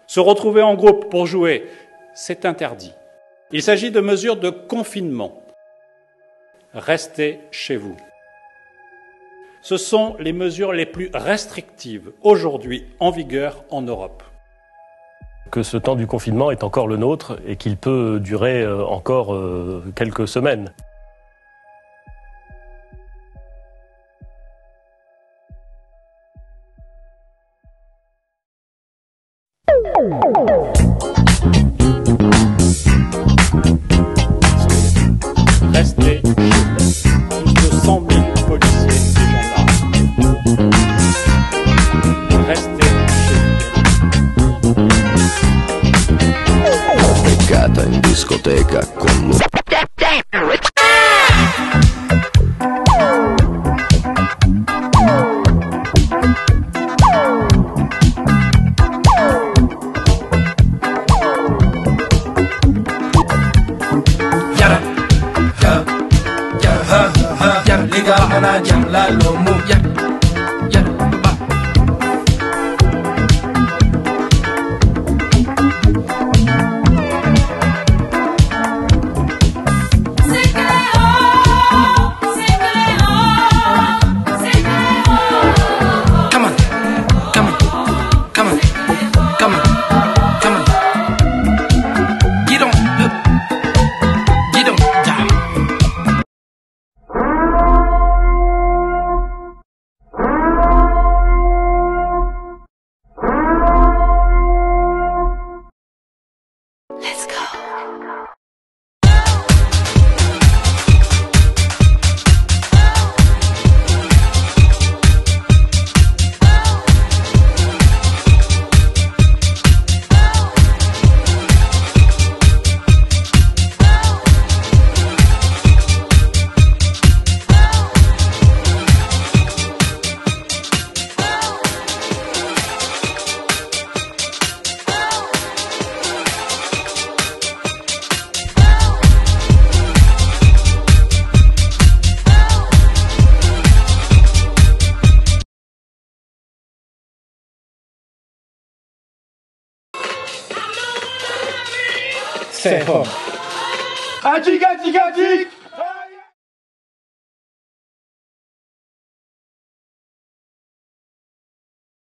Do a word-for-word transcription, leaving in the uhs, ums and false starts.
Se retrouver en groupe pour jouer, c'est interdit. Il s'agit de mesures de confinement. Restez chez vous. Ce sont les mesures les plus restrictives aujourd'hui en vigueur en Europe. Que ce temps du confinement est encore le nôtre et qu'il peut durer encore quelques semaines. Restez chez vous. Plus de cent mille policiers et gendarmes. Restez chez vous. Beccata in discoteca con Ana jam la lo mu ya ya ba Come on, come on, come on, come on, come on. Get on, get on, down. Let's go. Stay home. Adik, adik, adik.